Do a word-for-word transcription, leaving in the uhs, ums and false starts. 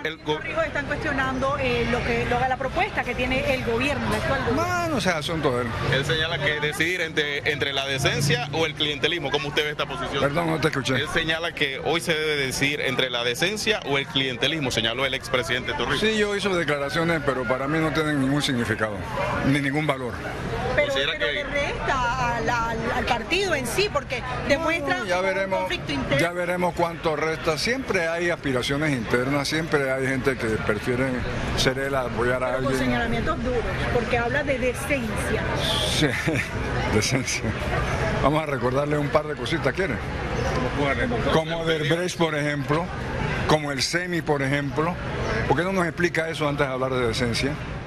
el go- Torrijos están cuestionando eh, lo que lo, la propuesta que tiene el gobierno, el actual gobierno. No, no sea asunto de él. Él señala que decidir entre, entre la decencia o el clientelismo. ¿Cómo usted ve esta posición? Perdón, no te escuché. Él señala que hoy se debe decidir entre la decencia o el clientelismo, señaló el expresidente Torrijos. Sí, yo hice declaraciones, pero para mí no tienen ningún significado, ni ningún valor. Pero, Considera pero que- le resta al, al- al partido en sí, porque demuestra No, ya un veremos, conflicto interno. ya veremos cuánto resta. Siempre hay aspiraciones internas, siempre hay gente que prefieren ser él a apoyar a Pero con alguien. señalamientos duros, porque habla de decencia. Sí, decencia. Vamos a recordarle un par de cositas, ¿quiere? Como Derbrecht, por ejemplo, como el SEMI, por ejemplo. ¿Por qué no nos explica eso antes de hablar de decencia?